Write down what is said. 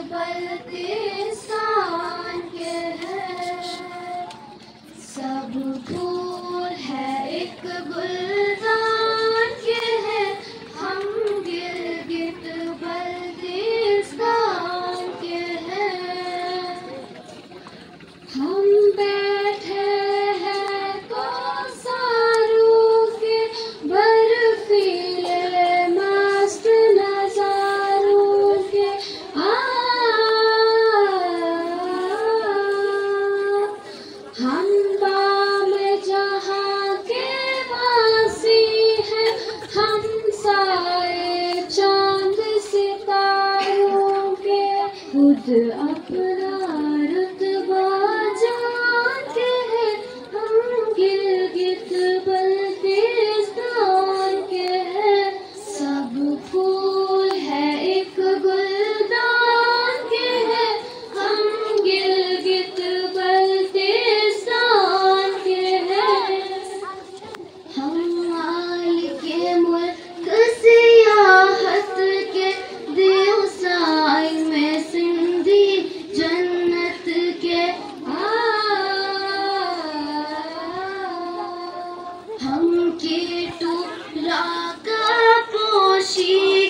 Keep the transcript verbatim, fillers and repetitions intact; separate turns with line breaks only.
बल्तिस्तान के हैं। सब फूल है एक गुलदान के हैं। हम गिलगित बल्तिस्तान के हैं। हम बैठे हैं कुहसारों के बर्फीले मस्त नजारों के। आ हम बम्माe जहां के बसी हैं। हमसाये चांद सितारों के। खुद अपना रुतबा जानते हैं। हम गिलगित बल्तिस्तान के हैं। सब फूल है एक गुलदान के हैं। हम गिलगित बल्तिस्तान के हैं। हम मalik mulk सियाहत के। देओसाई में सिंधी जन्नत के। आ हम कीटू रकापोशी